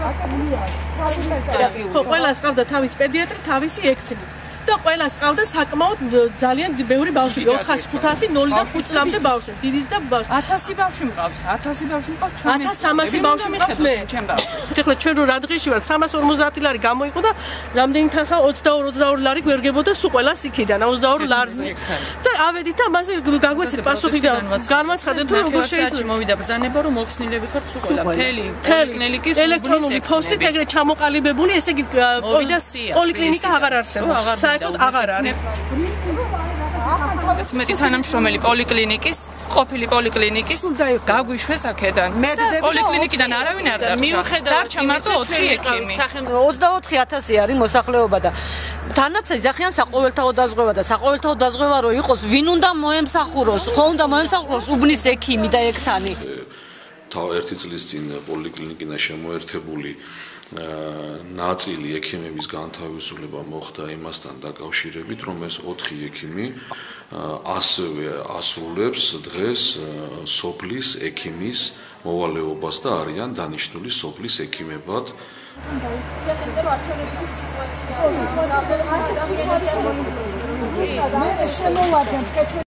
ყველას ყავდა თავის პედიატრი, თავისი ექთნი. და ყველას ყავდა საკმაოდ ძალიან ბევრი ბავშვი 400-500 0-დან 5 წლამდე ბავშვი დიდის და 1000 ბავშვი მყავს 1000 ბავშვი მყავს 1300 ბავშვი მყავს მე ეხლა ჩვენ რო რა დღეში ვარ 350 ლარი გამოიყო და რამდენი თანხა 22 ლარი გვერგებოდა სულ ყველას იქიდან 22 ლარზე და ავედით ამაზე გაგვეცეთ პასუხი და განმაცხადეთ თუ როგორ შეიძლება მოვიდა ბრძანება რომ მოხსნილები ხართ სულ ყველა მთელი პოლიკლინიკის ელექტრონული პოსტით ეგრე ჩამოყალიბებული ესე იგი პოლიკლინიკა აღარ არსებობს საერთოდ აღარ არის. მეტი თანამშრომელი პოლიკლინიკის, ყოფილი პოლიკლინიკის გაგვიშვეს აქედან. პოლიკლინიკიდან არავინ არ დარჩა. დარჩა მარტო 4 ექიმი. 24000 არის მოსახლეობა და თანაც ეძახიან საყოველთაო დაზღვევა და საყოველთაო დაზღვევა რო იყოს, ვინ უნდა მოემსახუროს? ხო უნდა მოემსახუროს უბნის ექიმი და ექთანი. ერთი წლის წინ პოლიკლინიკიდან შემოერთებული ნაწილი ექიმების განთავისუფლება მოხდა იმასთან დაკავშირებით, რომ ეს 4 ექიმი ასევე ასრულებს დღეს სოფლის ექიმის მოვალეობას და არიან დანიშნული სოფლის ექიმებად.